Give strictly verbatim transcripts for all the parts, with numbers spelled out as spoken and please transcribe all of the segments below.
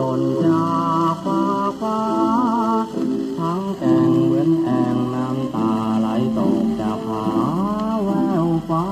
ล่นจากฟ้าฟ้าทั้งแก่งเหมือนแอ่งน้ำตาไหลตกจากผาแววฟ้า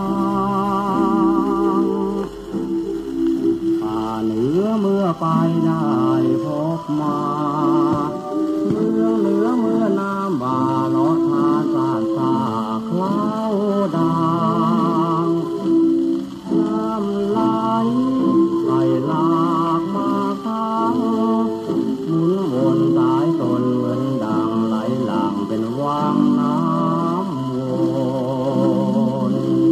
ป่าเหนือเมื่อไปได้พบมาเมืองเหนือเมื่อน้ำบาลอทาสาดสาคล้าวดางน้ำไหลไหลหลากมาค้างหมุนวนสายตนเหมือนดังไหลหลังเป็นวังน้ำวน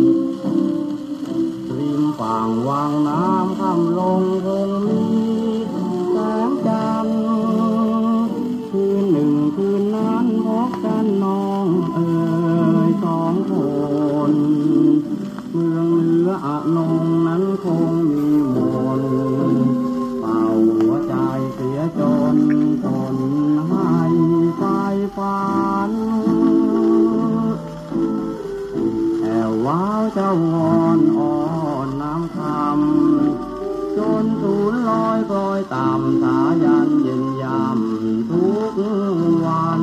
ริมฝั่งวังน้ำค่ำลงคงมีแสงจันทร์คืนหนึ่งคืนนั้นพบกันน้องเอ๋ยสองคนเมืองเหนืออะนงนั้นคงมีมนต์เป่าหัวใจเสียจนทนให้ไฟฝันแอวว้าวเจ้าวอนอ่อนน้ำคำจนสูญลอยคอยต่ำสายันเย็นยำทุกวัน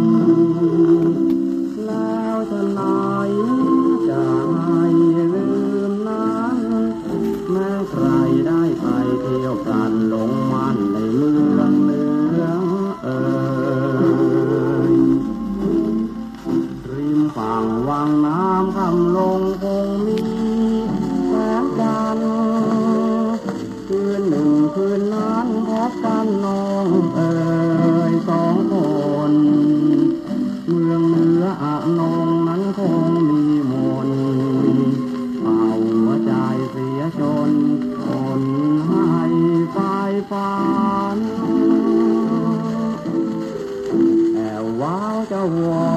แล้วจะไหนจะให้ลืมนั้นแม้ใครได้ไปเที่ยวกันหลงมันในเมืองเหนือเอ่ยริมฝั่งวังน้ำค่ำลงคงมีแสงจันทร์คืนหนึ่งคืนนั้นพบกันน้องเอ๋ยสองคนเมืองเหนืออะนงนั้นคงมีมนต์เป่าหัวใจเสียจนทนให้ไฟฝันแอวว้าวเจ้าวอ